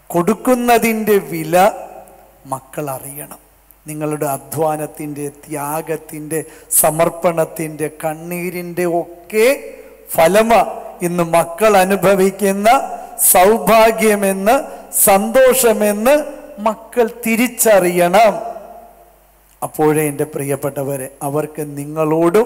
കൊടുക്കുന്നതിൻ്റെ വില മക്കൾ അറിയണം. നിങ്ങളുടെ അധ്വാനത്തിൻ്റെ, ത്യാഗത്തിൻ്റെ, സമർപ്പണത്തിൻ്റെ, കണ്ണീരിൻ്റെ ഒക്കെ ഫലമ ഇന്ന് മക്കൾ അനുഭവിക്കുന്ന സൗഭാഗ്യമെന്ന്, സന്തോഷമെന്ന് മക്കൾ തിരിച്ചറിയണം. അപ്പോഴേ എൻ്റെ പ്രിയപ്പെട്ടവരെ, അവർക്ക് നിങ്ങളോടും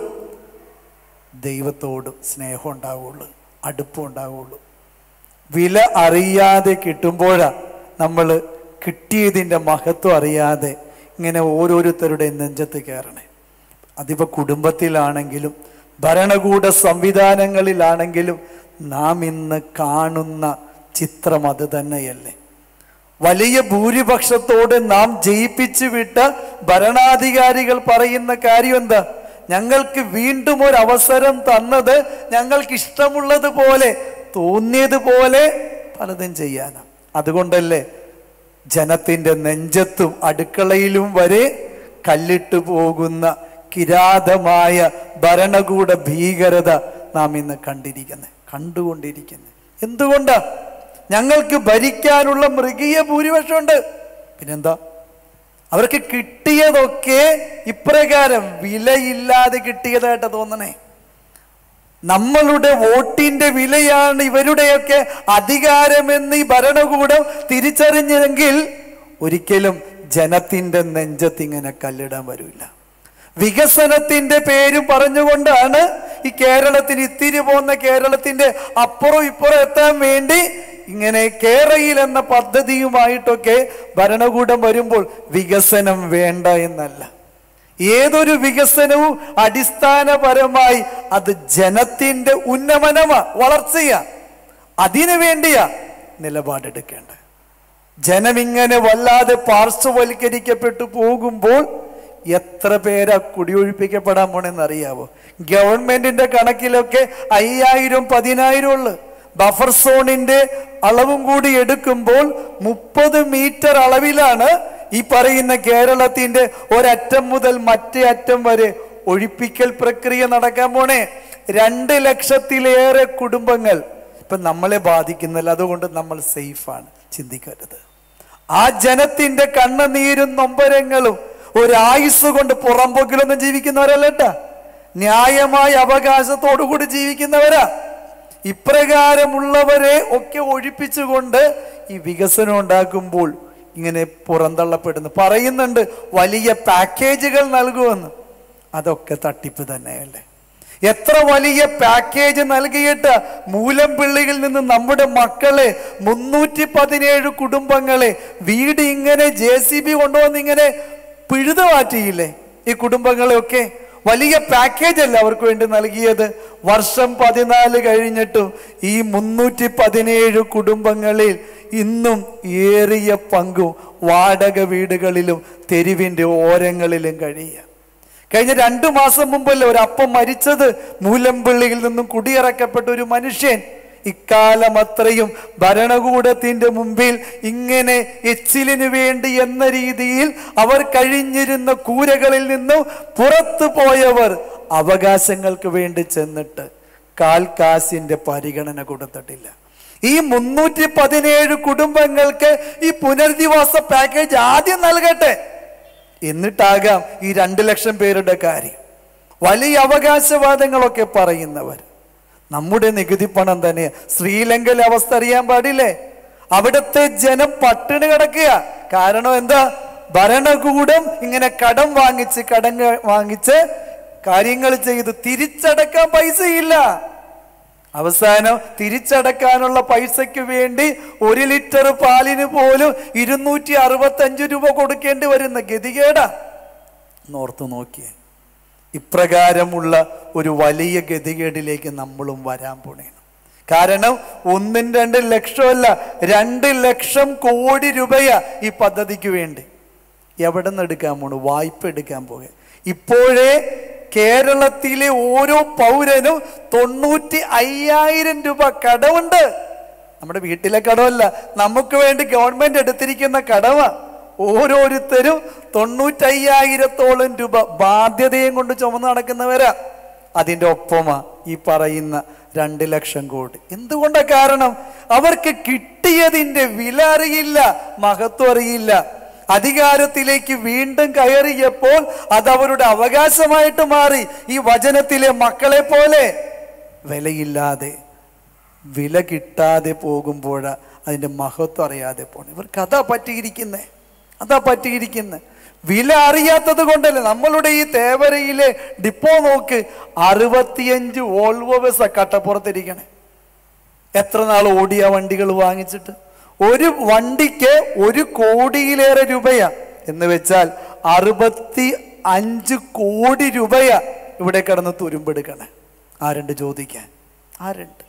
ദൈവത്തോടും സ്നേഹം ഉണ്ടാവുള്ളൂ, അടുപ്പം ഉണ്ടാവുള്ളൂ. വില അറിയാതെ കിട്ടുമ്പോഴാണ് നമ്മൾ കിട്ടിയതിൻ്റെ മഹത്വം അറിയാതെ ഇങ്ങനെ ഓരോരുത്തരുടെ നെഞ്ചത്ത് കയറണേ. അതിപ്പോൾ കുടുംബത്തിലാണെങ്കിലും ഭരണകൂട സംവിധാനങ്ങളിലാണെങ്കിലും നാം ഇന്ന് കാണുന്ന ചിത്രം അത് തന്നെയല്ലേ. വലിയ ഭൂരിപക്ഷത്തോട് നാം ജയിപ്പിച്ചു വിട്ട ഭരണാധികാരികൾ പറയുന്ന കാര്യം എന്താ? ഞങ്ങൾക്ക് വീണ്ടും ഒരു അവസരം തന്നത് ഞങ്ങൾക്ക് ഇഷ്ടമുള്ളതുപോലെ, തോന്നിയതുപോലെ പലതും ചെയ്യാനാണ്. അതുകൊണ്ടല്ലേ ജനത്തിൻ്റെ നെഞ്ചത്തും അടുക്കളയിലും വരെ കല്ലിട്ടു പോകുന്ന കിരാതമായ ഭരണകൂട ഭീകരത നാം ഇന്ന് കണ്ടുകൊണ്ടിരിക്കുന്നത്. എന്തുകൊണ്ടാ? ഞങ്ങൾക്ക് ഭരിക്കാനുള്ള മൃഗീയ ഭൂരിപക്ഷമുണ്ട്. പിന്നെന്താ? അവർക്ക് കിട്ടിയതൊക്കെ ഇപ്രകാരം വിലയില്ലാതെ കിട്ടിയതായിട്ട് തോന്നണേ. നമ്മളുടെ വോട്ടിന്റെ വിലയാണ് ഇവരുടെയൊക്കെ അധികാരമെന്ന് ഈ ഭരണകൂടം തിരിച്ചറിഞ്ഞെങ്കിൽ ഒരിക്കലും ജനത്തിന്റെ നെഞ്ചത്തിങ്ങനെ കല്ലിടാൻ വരില്ല. വികസനത്തിന്റെ പേര് പറഞ്ഞുകൊണ്ടാണ് ഈ കേരളത്തിന് ഇത്തിരി പോകുന്ന കേരളത്തിന്റെ അപ്പുറം ഇപ്പുറം എത്താൻ വേണ്ടി ഇങ്ങനെ കേരയിൽ എന്ന പദ്ധതിയുമായിട്ടൊക്കെ ഭരണകൂടം വരുമ്പോൾ വികസനം വേണ്ട എന്നല്ല. ഏതൊരു വികസനവും അടിസ്ഥാനപരമായി അത് ജനത്തിന്റെ ഉന്നമനമാ, വളർച്ചയാ. അതിനു വേണ്ടിയാ നിലപാടെടുക്കേണ്ടത്. ജനമിങ്ങനെ വല്ലാതെ പാർശ്വവൽക്കരിക്കപ്പെട്ടു പോകുമ്പോൾ എത്ര പേരാ കുടിയൊഴിപ്പിക്കപ്പെടാൻ പോണെന്നറിയാവോ? ഗവൺമെന്റിന്റെ കണക്കിലൊക്കെ 5000 10,000 ഉള്ളു. ബഫർ സോണിന്റെ അളവും കൂടി എടുക്കുമ്പോൾ 30 മീറ്റർ അളവിലാണ് ഈ പറയുന്ന കേരളത്തിന്റെ ഒരറ്റം മുതൽ മറ്റേ അറ്റം വരെ ഒഴിപ്പിക്കൽ പ്രക്രിയ നടക്കാൻ പോണേ. 2 ലക്ഷത്തിലേറെ കുടുംബങ്ങൾ ഇപ്പൊ നമ്മളെ ബാധിക്കുന്നില്ല. അതുകൊണ്ട് നമ്മൾ സേഫാണ്, ചിന്തിക്കരുത്. ആ ജനത്തിന്റെ കണ്ണുനീരും നൊമ്പരങ്ങളും ഒരായുസ് കൊണ്ട് പുറംപോക്കിലൊന്നും ജീവിക്കുന്നവരല്ലേട്ടാ, ന്യായമായ അവകാശത്തോടു കൂടി ജീവിക്കുന്നവരാ. ഇപ്രകാരമുള്ളവരെ ഒക്കെ ഒഴിപ്പിച്ചുകൊണ്ട് ഈ വികസനം ഉണ്ടാക്കുമ്പോൾ ഇങ്ങനെ പുറന്തള്ളപ്പെടുന്നു. പറയുന്നുണ്ട് വലിയ പാക്കേജുകൾ നൽകുമെന്ന്. അതൊക്കെ തട്ടിപ്പ് തന്നെയല്ലേ. എത്ര വലിയ പാക്കേജ് നൽകിയിട്ട് മൂലംപിള്ളിയിൽ നിന്ന് നമ്മുടെ മക്കളെ 317 കുടുംബങ്ങളെ വീട് ഇങ്ങനെ JCB കൊണ്ടുവന്ന് ഇങ്ങനെ പിഴുതു മാറ്റിയില്ലേ ഈ കുടുംബങ്ങളെയൊക്കെ? വലിയ പാക്കേജ് അല്ല അവർക്ക് വേണ്ടി നൽകിയത്. വർഷം 14 കഴിഞ്ഞിട്ടും ഈ 317 കുടുംബങ്ങളിൽ ഇന്നും ഏറിയ പങ്കും വാടക വീടുകളിലും തെരുവിൻ്റെ ഓരങ്ങളിലും കഴിയുക. കഴിഞ്ഞ 2 മാസം മുമ്പല്ലേ ഒരു അപ്പം മരിച്ചത്? മൂലംപിള്ളിയിൽ നിന്നും കുടിയിറക്കപ്പെട്ട ഒരു മനുഷ്യൻ. ഇക്കാലം അത്രയും ഭരണകൂടത്തിന്റെ മുമ്പിൽ ഇങ്ങനെ എച്ചിലിന് വേണ്ടി എന്ന രീതിയിൽ അവർ കഴിഞ്ഞിരുന്ന കൂരകളിൽ നിന്നും പുറത്തു പോയവർ അവകാശങ്ങൾക്ക് വേണ്ടി ചെന്നിട്ട് കാൽക്കാശിന്റെ പരിഗണന കൊടുത്തിട്ടില്ല. ഈ 317 കുടുംബങ്ങൾക്ക് ഈ പുനരധിവാസ പാക്കേജ് ആദ്യം നൽകട്ടെ, എന്നിട്ടാകാം ഈ 2 ലക്ഷം പേരുടെ കാര്യം. വലിയ അവകാശവാദങ്ങളൊക്കെ പറയുന്നവർ നമ്മുടെ നികുതി പണം തന്നെ. ശ്രീലങ്കയിലെ അവസ്ഥ അറിയാൻ പാടില്ലേ? അവിടുത്തെ ജനം പട്ടിണി കിടക്കുക. കാരണം എന്താ? ഭരണകൂടം ഇങ്ങനെ കടം വാങ്ങിച്ച് കാര്യങ്ങൾ ചെയ്ത് തിരിച്ചടക്കാൻ പൈസയില്ല. അവസാനം തിരിച്ചടക്കാനുള്ള പൈസയ്ക്ക് വേണ്ടി 1 ലിറ്റർ പാലിന് പോലും 265 രൂപ കൊടുക്കേണ്ടി വരുന്ന ഗതികേടാ. നോർത്തു നോക്കിയേ. ഇപ്രകാരമുള്ള ഒരു വലിയ ഗതികേടിലേക്ക് നമ്മളും വരാൻ പോണേണ്. കാരണം 1-2 ലക്ഷമല്ല, 2 ലക്ഷം കോടി രൂപയാ ഈ പദ്ധതിക്ക് വേണ്ടി. എവിടെ നിന്ന് എടുക്കാൻ പോണു? വായ്പ എടുക്കാൻ പോകുക. ഇപ്പോഴേ കേരളത്തിലെ ഓരോ പൗരനും 95,000 രൂപ കടമുണ്ട്. നമ്മുടെ വീട്ടിലെ കടമല്ല, നമുക്ക് വേണ്ടി ഗവൺമെന്റ് എടുത്തിരിക്കുന്ന കടമാ. ഓരോരുത്തരും 95,000-ഓളം രൂപ ബാധ്യതയും കൊണ്ട് ചുമന്ന് നടക്കുന്നവരാ. അതിൻ്റെ ഒപ്പമാ ഈ പറയുന്ന 2 ലക്ഷം കോടി. എന്തുകൊണ്ടാ കാരണം? അവർക്ക് കിട്ടിയതിന്റെ വില അറിയില്ല, മഹത്വം അറിയില്ല. അധികാരത്തിലേക്ക് വീണ്ടും കയറിയപ്പോൾ അത് അവരുടെ അവകാശമായിട്ട് മാറി. ഈ വചനത്തിലെ മക്കളെ പോലെ വിലയില്ലാതെ, വില കിട്ടാതെ പോകുമ്പോഴ അതിന്റെ മഹത്വം അറിയാതെ പോണ. ഇവർക്ക് അതാ പറ്റിയിരിക്കുന്നേ. വില അറിയാത്തത് കൊണ്ടല്ലേ. നമ്മളുടെ ഈ തേവരയിലെ ഡിപ്പോ നോക്ക്, 65 വോൾവോ ബസ് കട്ടപ്പുറത്തിരിക്കണേ. എത്ര നാൾ ഓടിയ വണ്ടികൾ വാങ്ങിച്ചിട്ട്? ഒരു വണ്ടിക്ക് 1 കോടിയിലേറെ രൂപയാ എന്ന് വെച്ചാൽ 65 കോടി രൂപയാ ഇവിടെ കിടന്ന് തുരുമ്പെടുക്കണേ. ആരുണ്ട് ചോദിക്കാൻ? ആരുണ്ട്?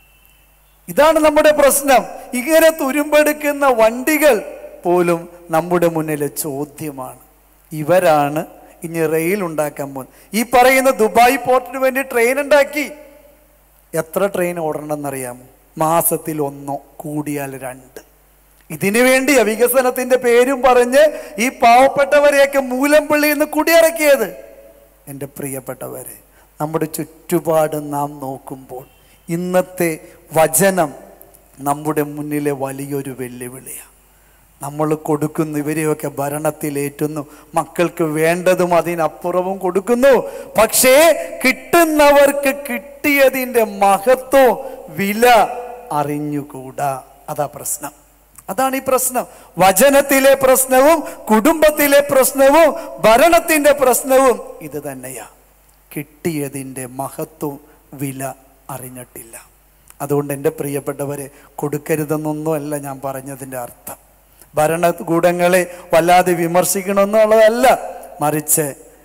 ഇതാണ് നമ്മുടെ പ്രശ്നം. ഇങ്ങനെ തുരുമ്പെടുക്കുന്ന വണ്ടികൾ പോലും നമ്മുടെ മുന്നിലെ ചോദ്യമാണ്. ഇവരാണ് ഇനി റെയിൽ ഉണ്ടാക്കാൻ പോകുന്നത്. ഈ പറയുന്ന ദുബായ് പോർട്ടിന് വേണ്ടി ട്രെയിൻ ഉണ്ടാക്കി. എത്ര ട്രെയിൻ ഓടണമെന്നറിയാമോ? മാസത്തിൽ 1, കൂടിയാൽ 2. ഇതിനു വേണ്ടിയാ വികസനത്തിന്റെ പേരും പറഞ്ഞ് ഈ പാവപ്പെട്ടവരെയൊക്കെ മൂലംപള്ളിയിൽ നിന്ന് കുടിയിറക്കിയത്. എൻ്റെ പ്രിയപ്പെട്ടവരെ, നമ്മുടെ ചുറ്റുപാട് നാം നോക്കുമ്പോൾ ഇന്നത്തെ വചനം നമ്മുടെ മുന്നിലെ വലിയൊരു വെല്ലുവിളിയാണ്. നമ്മൾ കൊടുക്കുന്നു, ഇവരെയൊക്കെ ഭരണത്തിലേറ്റുന്നു, മക്കൾക്ക് വേണ്ടതും അതിനപ്പുറവും കൊടുക്കുന്നു. പക്ഷേ കിട്ടുന്നവർക്ക് കിട്ടിയതിൻ്റെ മഹത്വം, വില അറിഞ്ഞുകൂടാ. അതാ പ്രശ്നം. അതാണ് ഈ പ്രശ്നം. വചനത്തിലെ പ്രശ്നവും കുടുംബത്തിലെ പ്രശ്നവും ഭരണത്തിന്റെ പ്രശ്നവും ഇത് തന്നെയാ. കിട്ടിയതിൻ്റെ മഹത്വം, വില അറിഞ്ഞിട്ടില്ല. അതുകൊണ്ട് എൻ്റെ പ്രിയപ്പെട്ടവരെ, കൊടുക്കരുതെന്നൊന്നുമല്ല ഞാൻ പറഞ്ഞതിൻ്റെ അർത്ഥം. ഭരണകൂടങ്ങളെ വല്ലാതെ വിമർശിക്കണമെന്നുള്ളതല്ല, മറിച്ച്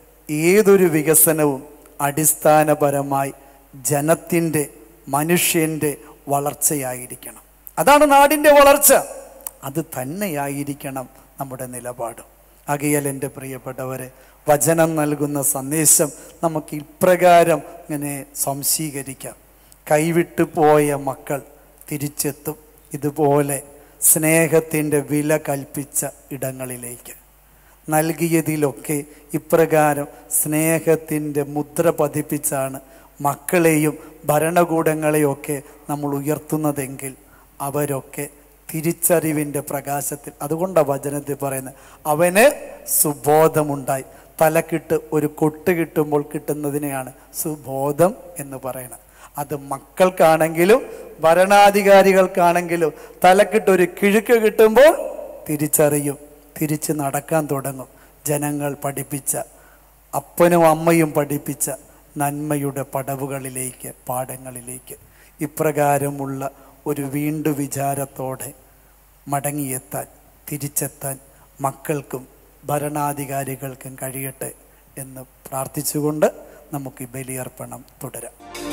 ഏതൊരു വികസനവും അടിസ്ഥാനപരമായി ജനത്തിൻ്റെ, മനുഷ്യൻ്റെ വളർച്ചയായിരിക്കണം. അതാണ് നാടിൻ്റെ വളർച്ച. അത് തന്നെയായിരിക്കണം നമ്മുടെ നിലപാട്. ആകയാൽ എൻ്റെ പ്രിയപ്പെട്ടവരെ, വചനം നൽകുന്ന സന്ദേശം നമുക്ക് ഇപ്രകാരം ഇങ്ങനെ സംശീകരിക്കാം. കൈവിട്ടു പോയ മക്കൾ തിരിച്ചെത്തും. ഇതുപോലെ സ്നേഹത്തിൻ്റെ വില കൽപ്പിച്ച ഇടങ്ങളിലേക്ക് നൽകിയതിലൊക്കെ ഇപ്രകാരം സ്നേഹത്തിൻ്റെ മുദ്ര പതിപ്പിച്ചാണ് മക്കളെയും ഭരണകൂടങ്ങളെയൊക്കെ നമ്മൾ ഉയർത്തുന്നതെങ്കിൽ അവരൊക്കെ തിരിച്ചറിവിൻ്റെ പ്രകാശത്തിൽ, അതുകൊണ്ടാണ് വചനത്തിൽ പറയുന്നത്, അവന് സുബോധമുണ്ടായി. തലക്കിട്ട് ഒരു കൊട്ട് കിട്ടുമ്പോൾ കിട്ടുന്നതിനെയാണ് സുബോധം എന്ന് പറയുന്നത്. അത് മക്കൾക്കാണെങ്കിലും ഭരണാധികാരികൾക്കാണെങ്കിലും തലക്കിട്ടൊരു കിഴുക്ക് കിട്ടുമ്പോൾ തിരിച്ചറിയും, തിരിച്ച് നടക്കാൻ തുടങ്ങും. ജനങ്ങൾ പഠിപ്പിച്ച, അപ്പനും അമ്മയും പഠിപ്പിച്ച നന്മയുടെ പടവുകളിലേക്ക്, പാഠങ്ങളിലേക്ക് ഇപ്രകാരമുള്ള ഒരു വീണ്ടു വിചാരത്തോടെ മടങ്ങിയെത്താൻ, തിരിച്ചെത്താൻ മക്കൾക്കും ഭരണാധികാരികൾക്കും കഴിയട്ടെ എന്ന് പ്രാർത്ഥിച്ചുകൊണ്ട് നമുക്ക് ഈ ബലിയർപ്പണം തുടരാം.